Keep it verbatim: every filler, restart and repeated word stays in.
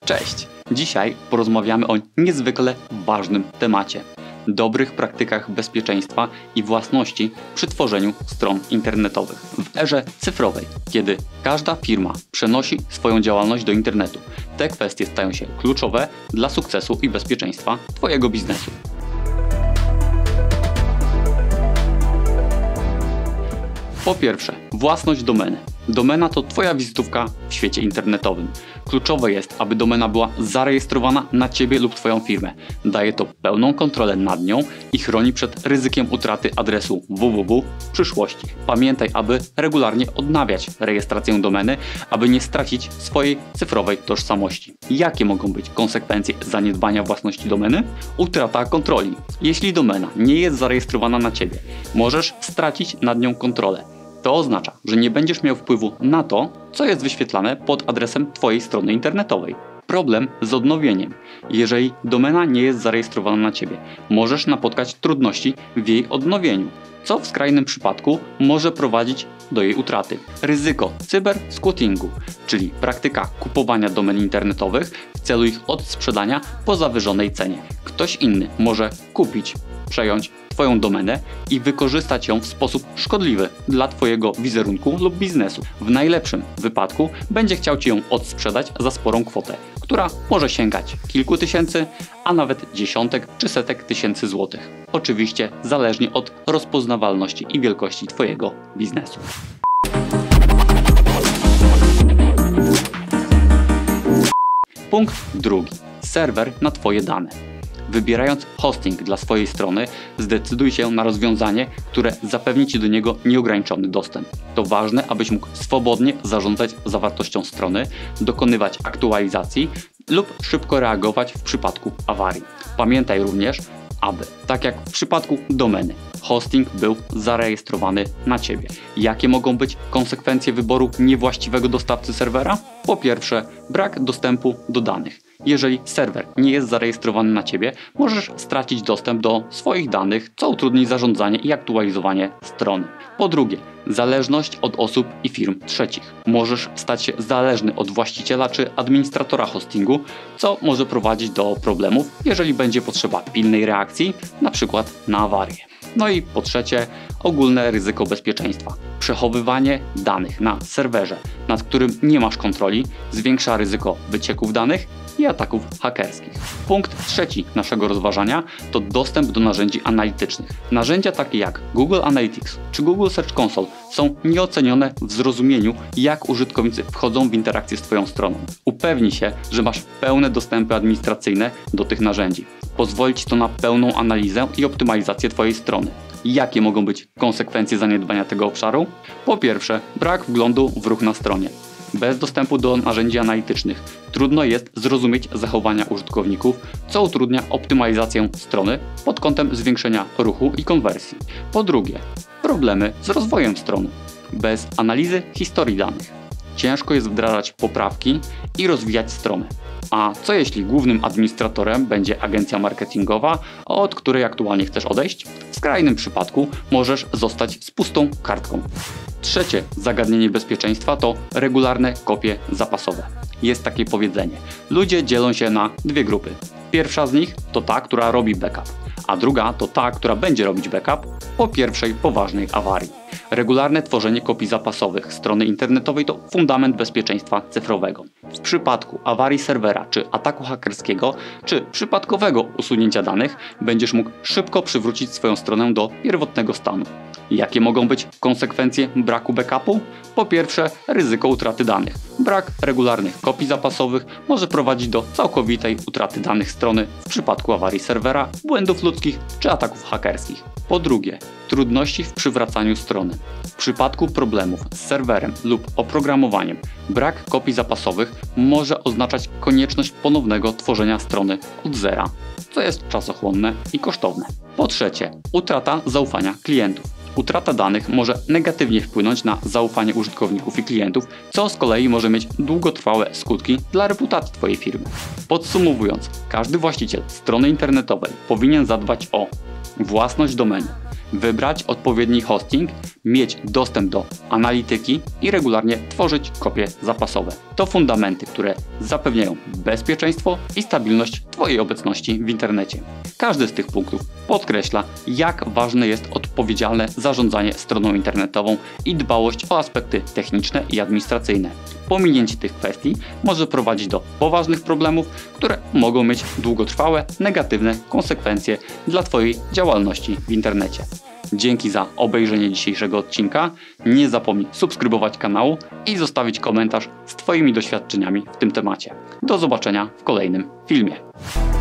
Cześć! Dzisiaj porozmawiamy o niezwykle ważnym temacie. Dobrych praktykach bezpieczeństwa i własności przy tworzeniu stron internetowych. W erze cyfrowej, kiedy każda firma przenosi swoją działalność do internetu, te kwestie stają się kluczowe dla sukcesu i bezpieczeństwa Twojego biznesu. Po pierwsze, własność domeny. Domena to Twoja wizytówka w świecie internetowym. Kluczowe jest, aby domena była zarejestrowana na Ciebie lub Twoją firmę. Daje to pełną kontrolę nad nią i chroni przed ryzykiem utraty adresu www w przyszłości. Pamiętaj, aby regularnie odnawiać rejestrację domeny, aby nie stracić swojej cyfrowej tożsamości. Jakie mogą być konsekwencje zaniedbania własności domeny? Utrata kontroli. Jeśli domena nie jest zarejestrowana na Ciebie, możesz stracić nad nią kontrolę. To oznacza, że nie będziesz miał wpływu na to, co jest wyświetlane pod adresem Twojej strony internetowej. Problem z odnowieniem. Jeżeli domena nie jest zarejestrowana na Ciebie, możesz napotkać trudności w jej odnowieniu, co w skrajnym przypadku może prowadzić do jej utraty. Ryzyko cybersquattingu, czyli praktyka kupowania domen internetowych w celu ich odsprzedania po zawyżonej cenie. Ktoś inny może kupić, przejąć Twoją domenę i wykorzystać ją w sposób szkodliwy dla Twojego wizerunku lub biznesu. W najlepszym wypadku będzie chciał Ci ją odsprzedać za sporą kwotę, która może sięgać kilku tysięcy, a nawet dziesiątek czy setek tysięcy złotych. Oczywiście zależnie od rozpoznawalności i wielkości Twojego biznesu. Punkt drugi. Serwer na Twoje dane. Wybierając hosting dla swojej strony, zdecyduj się na rozwiązanie, które zapewni Ci do niego nieograniczony dostęp. To ważne, abyś mógł swobodnie zarządzać zawartością strony, dokonywać aktualizacji lub szybko reagować w przypadku awarii. Pamiętaj również, aby, tak jak w przypadku domeny, hosting był zarejestrowany na Ciebie. Jakie mogą być konsekwencje wyboru niewłaściwego dostawcy serwera? Po pierwsze, brak dostępu do danych. Jeżeli serwer nie jest zarejestrowany na Ciebie, możesz stracić dostęp do swoich danych, co utrudni zarządzanie i aktualizowanie strony. Po drugie, zależność od osób i firm trzecich. Możesz stać się zależny od właściciela czy administratora hostingu, co może prowadzić do problemów, jeżeli będzie potrzeba pilnej reakcji, na przykład na awarię. No i po trzecie, ogólne ryzyko bezpieczeństwa. Przechowywanie danych na serwerze, nad którym nie masz kontroli, zwiększa ryzyko wycieków danych i ataków hakerskich. Punkt trzeci naszego rozważania to dostęp do narzędzi analitycznych. Narzędzia takie jak Google Analytics czy Google Search Console są nieocenione w zrozumieniu, jak użytkownicy wchodzą w interakcję z Twoją stroną. Upewnij się, że masz pełne dostępy administracyjne do tych narzędzi. Pozwoli Ci to na pełną analizę i optymalizację Twojej strony. Jakie mogą być konsekwencje zaniedbania tego obszaru? Po pierwsze, brak wglądu w ruch na stronie. Bez dostępu do narzędzi analitycznych trudno jest zrozumieć zachowania użytkowników, co utrudnia optymalizację strony pod kątem zwiększenia ruchu i konwersji. Po drugie, problemy z rozwojem strony. Bez analizy historii danych ciężko jest wdrażać poprawki i rozwijać stronę. A co jeśli głównym administratorem będzie agencja marketingowa, od której aktualnie chcesz odejść? W skrajnym przypadku możesz zostać z pustą kartką. Trzecie zagadnienie bezpieczeństwa to regularne kopie zapasowe. Jest takie powiedzenie. Ludzie dzielą się na dwie grupy. Pierwsza z nich to ta, która robi backup, a druga to ta, która będzie robić backup po pierwszej poważnej awarii. Regularne tworzenie kopii zapasowych strony internetowej to fundament bezpieczeństwa cyfrowego. W przypadku awarii serwera, czy ataku hakerskiego, czy przypadkowego usunięcia danych, będziesz mógł szybko przywrócić swoją stronę do pierwotnego stanu. Jakie mogą być konsekwencje braku backupu? Po pierwsze, ryzyko utraty danych. Brak regularnych kopii zapasowych może prowadzić do całkowitej utraty danych strony w przypadku awarii serwera, błędów ludzkich czy ataków hakerskich. Po drugie, trudności w przywracaniu strony. W przypadku problemów z serwerem lub oprogramowaniem, brak kopii zapasowych może oznaczać konieczność ponownego tworzenia strony od zera, co jest czasochłonne i kosztowne. Po trzecie, utrata zaufania klientów. Utrata danych może negatywnie wpłynąć na zaufanie użytkowników i klientów, co z kolei może mieć długotrwałe skutki dla reputacji Twojej firmy. Podsumowując, każdy właściciel strony internetowej powinien zadbać o własność domeny, wybrać odpowiedni hosting, mieć dostęp do analityki i regularnie tworzyć kopie zapasowe. To fundamenty, które zapewniają bezpieczeństwo i stabilność Twojej obecności w internecie. Każdy z tych punktów podkreśla, jak ważne jest odpowiedzialne zarządzanie stroną internetową i dbałość o aspekty techniczne i administracyjne. Pominięcie tych kwestii może prowadzić do poważnych problemów, które mogą mieć długotrwałe, negatywne konsekwencje dla Twojej działalności w internecie. Dzięki za obejrzenie dzisiejszego odcinka. Nie zapomnij subskrybować kanału i zostawić komentarz z Twoimi doświadczeniami w tym temacie. Do zobaczenia w kolejnym filmie.